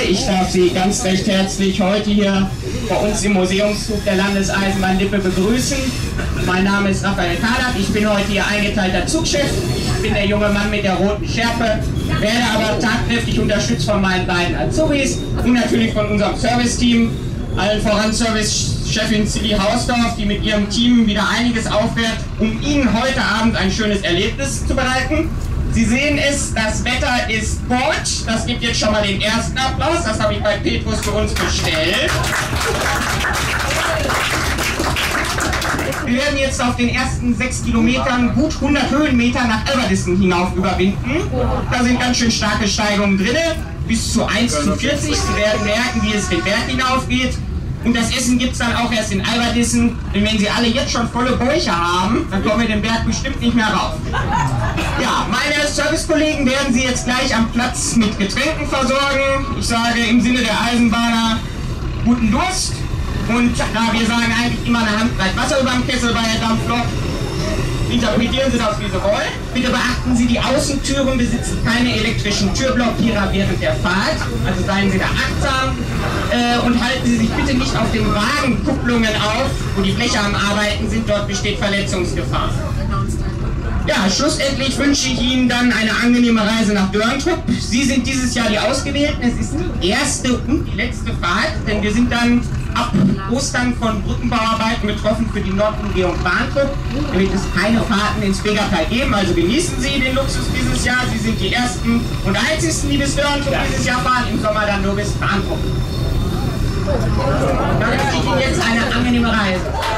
Ich darf Sie ganz recht herzlich heute hier bei uns im Museumszug der Landeseisenbahn Lippe begrüßen. Mein Name ist Raphael Kadert, ich bin heute hier eingeteilter Zugchef. Ich bin der junge Mann mit der roten Schärpe, werde aber tatkräftig unterstützt von meinen beiden Azubis und natürlich von unserem Serviceteam, allen voran Servicechefin Silly Hausdorf, die mit ihrem Team wieder einiges aufwehrt, um Ihnen heute Abend ein schönes Erlebnis zu bereiten. Sie sehen es, das Wetter ist gut. Das gibt jetzt schon mal den ersten Applaus. Das habe ich bei Petrus für uns bestellt. Wir werden jetzt auf den ersten 6 Kilometern gut 100 Höhenmeter nach Elberdissen hinauf überwinden. Da sind ganz schön starke Steigungen drin, bis zu 1:40. Sie werden merken, wie es den Berg hinaufgeht. Und das Essen gibt es dann auch erst in Elberdissen. Denn wenn Sie alle jetzt schon volle Bäuche haben, dann kommen wir den Berg bestimmt nicht mehr rauf. Ja, meine Servicekollegen werden Sie jetzt gleich am Platz mit Getränken versorgen. Ich sage im Sinne der Eisenbahner guten Durst. Und ja, wir sagen eigentlich immer eine Handbreit Wasser über dem Kessel bei der Dampflok. Interpretieren Sie das, wie Sie wollen. Bitte beachten Sie, die Außentüren besitzen keine elektrischen Türblockierer während der Fahrt. Also seien Sie da achtsam und halten Sie sich bitte nicht auf den Wagenkupplungen auf, wo die Bleche am Arbeiten sind. Dort besteht Verletzungsgefahr. Ja, schlussendlich wünsche ich Ihnen dann eine angenehme Reise nach Dörntrup. Sie sind dieses Jahr die Ausgewählten. Es ist die erste und die letzte Fahrt, denn wir sind dann ab Ostern von Brückenbauarbeiten betroffen für die Nordumgehung Bahntrupp. Da wird es keine Fahrten ins Bäckertal geben, also genießen Sie den Luxus dieses Jahr. Sie sind die ersten und einzigsten, die bis Dörntrup dieses Jahr fahren, im Sommer dann nur bis Bahntrupp. Dann wünsche ich Ihnen jetzt eine angenehme Reise.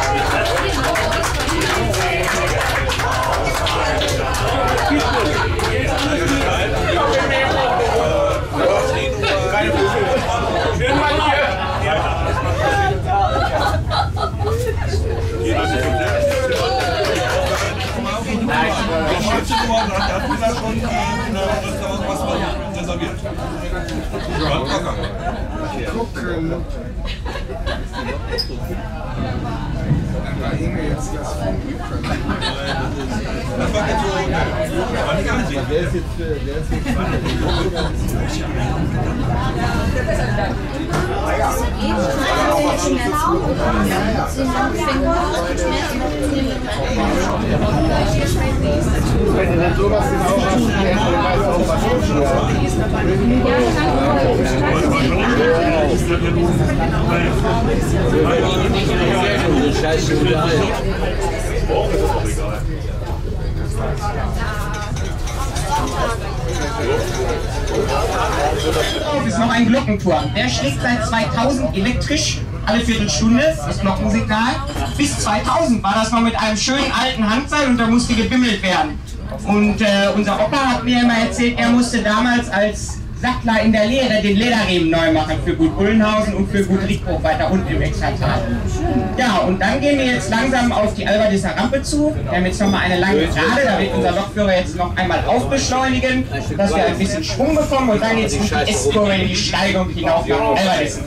Ist noch ein Glockenturm. Der schlägt seit 2000 elektrisch alle Viertelstunde, das Glockensignal. Bis 2000 war das noch mit einem schönen alten Handseil und da musste gebimmelt werden. Und unser Opa hat mir immer erzählt, er musste damals als Sattler in der Lehre den Lederriemen neu machen für Gut Ullenhausen und für Gut Riedbruch weiter unten im Extratal. Ja, und dann gehen wir jetzt langsam auf die Alberdisser Rampe zu. Wir haben jetzt nochmal eine lange Gerade, da wird unser Lokführer jetzt noch einmal aufbeschleunigen, dass wir ein bisschen Schwung bekommen und dann jetzt mit die S-Kurve in die Steigung hinauf nach Alberdissen.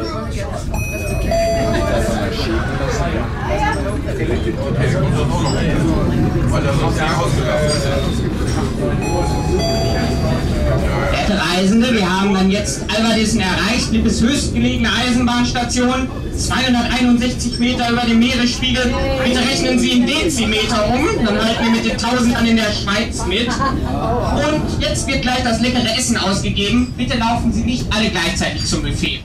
Verehrte Reisende, wir haben dann jetzt Alberdissen erreicht, Lippes höchstgelegene Eisenbahnstation, 261 Meter über dem Meeresspiegel. Bitte rechnen Sie in Dezimeter um, dann halten wir mit den 1000 in der Schweiz mit. Und jetzt wird gleich das leckere Essen ausgegeben. Bitte laufen Sie nicht alle gleichzeitig zum Buffet.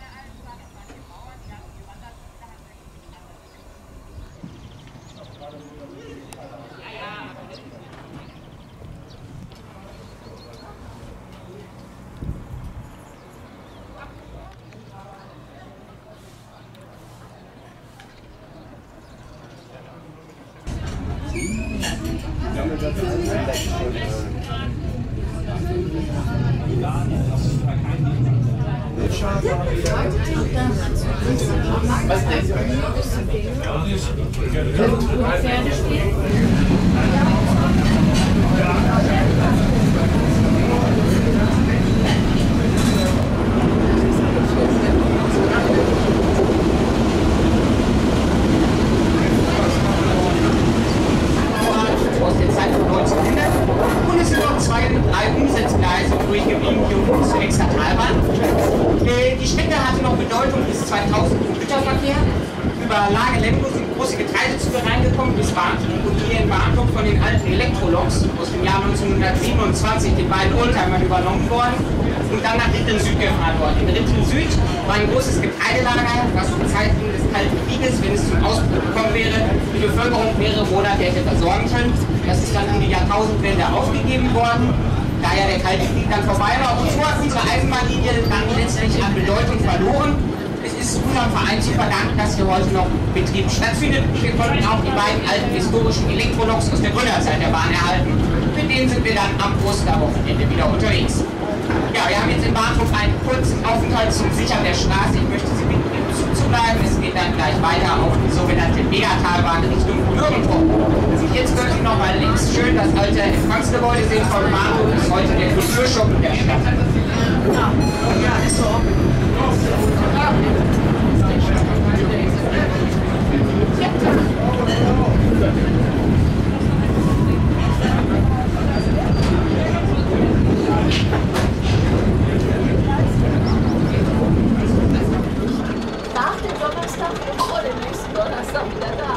Was denn? Aus der Zeit von 1900 und es sind noch 2 und 3 Umsetzgleise durchgeblieben hier unten zur Extratalbahn. Die Strecke hatte noch Bedeutung bis 2000 im Güterverkehr. Über Lager-Lemgo sind große Getreidezüge reingekommen bis Barntum und hier in Barntum von den alten Elektroloks aus dem Jahr 1927, den beiden Oldtimern übernommen worden und dann nach Ritteln Süd gefahren worden. In Ritteln Süd war ein großes Getreidelager, was zu Zeiten des Kalten Krieges, wenn es zum Ausbruch gekommen wäre, die Bevölkerung mehrere Monate hätte versorgen können. Das ist dann um die Jahrtausendwende aufgegeben worden. Da ja der Kalte Krieg dann vorbei war, und so hat unsere Eisenbahnlinie dann letztlich an Bedeutung verloren. Es ist unserem Verein zu verdanken, dass hier heute noch Betrieb stattfindet. Wir konnten auch die beiden alten historischen Elektroloks aus der Gründerzeit der Bahn erhalten. Mit denen sind wir dann am Osterwochenende wieder unterwegs. Ja, wir haben jetzt in Bahnhof einen kurzen Aufenthalt zum Sichern der Straße. Ich möchte Sie bitten, im Zug zu bleiben. Es geht dann gleich weiter auf die sogenannte Megatalbahn Richtung Nürnberg. Jetzt können Sie noch mal links schön das alte Empfangsgebäude sehen vom Bahnhof. Das ist heute der Kulturschuppen der Stadt. Ja, ist so. Nach dem Donnerstag und vor dem nächsten Donnerstag wieder da.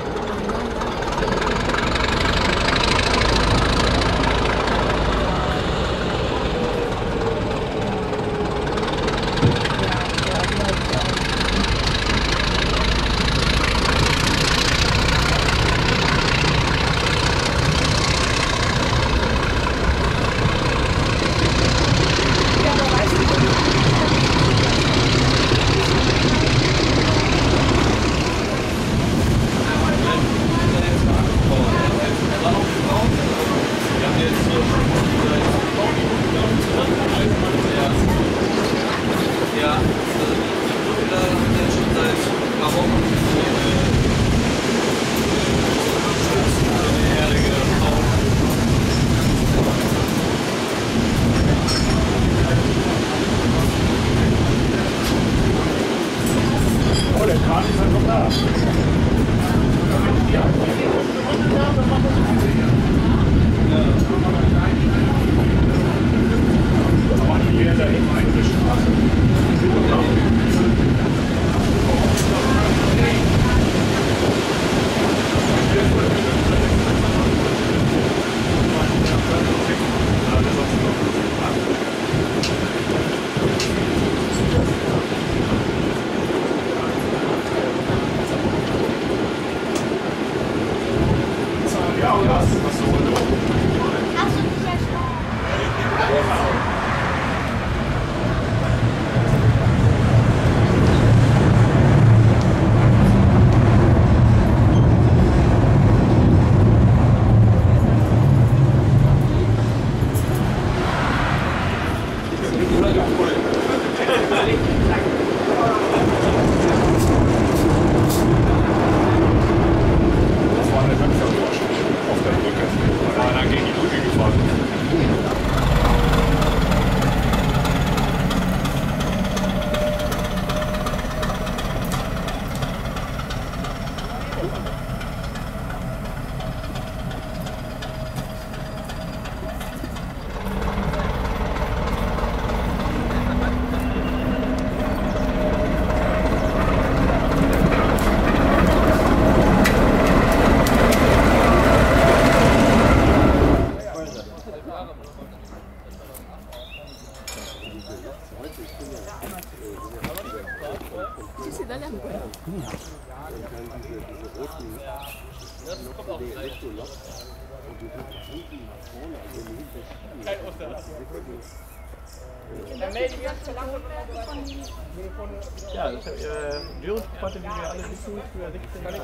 Ja, Dürrensporte, wie wir alle wissen, für 16 Jahre.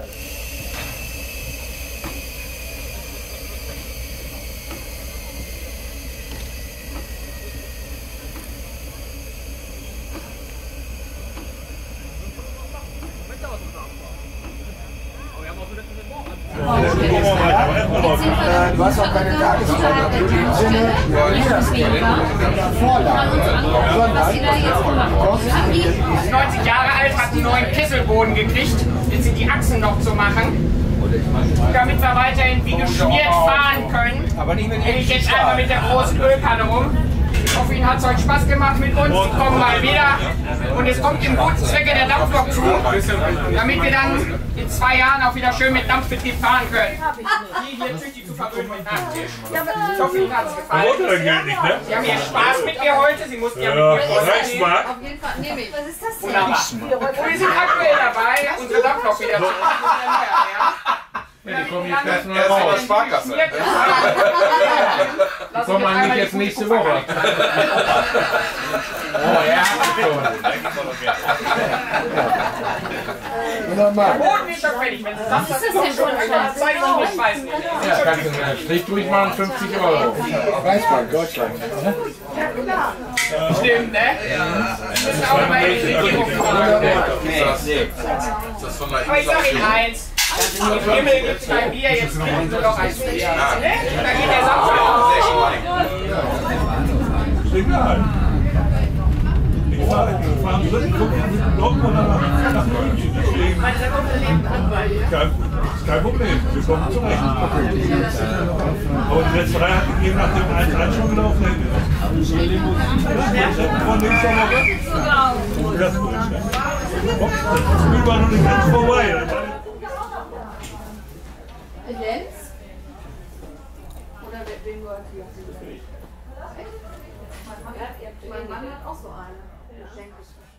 Du hast auch keine Tagesordnung. In dem Sinne, Vorlage. Was Sie da jetzt gemacht Ist 90 Jahre alt, hat einen neuen Kesselboden gekriegt. Jetzt sind die Achsen noch zu machen. Damit wir weiterhin wie geschmiert fahren können, Aber nicht mit gehe ich jetzt einmal mit der großen Ölkanne rum. Ich hoffe, Ihnen hat es heute Spaß gemacht mit uns. Sie kommen mal wieder. Und es kommt im guten Zwecke der Dampflok zu, damit wir dann in 2 Jahren auch wieder schön mit Dampfbetrieb fahren können. Die hier tüchtig zu verwöhnen mit Nachtisch. Ich hoffe, Ihnen hat es gefallen. Sie haben hier Spaß mit mir heute. Sie mussten ja mit mir Auf jeden Fall nehme ich. Was ist das denn? Wunderbar. Und wir sind aktuell dabei, unsere Dampflok wieder zu erneuern. Ja, die kommen jetzt erst Erst noch in der raus. Sparkasse. Die kommen eigentlich jetzt nächste Woche. Oh ja, schon. Der Boden ist doch fertig. Wenn Sie sagen, das ist doch schon eine Zeit, die ich weiß nicht. Ja, kannst du einen Strich durchmachen, 50 €. Reichsbank, Deutschland. Stimmt, ne? Das ist auch immer die Regierung. Aber ich sag Ihnen eins. Im Himmel gibt es kein Bier, jetzt trinken Sie doch ein Bier. Da geht der Samstag auf. Egal. Ich fahre am dritten Gucken mit Dortmund nach München. Deswegen kein Problem. Wir kommen zurecht. Aber die letzte Reihe hat gegeben, nach dem 1-1 schon gelaufen. Von links am Woche. Das Spiel war noch nicht ganz vorbei. Jens? Oder wen gehört hier? Mein Mann hat auch so eine. Geschenk ist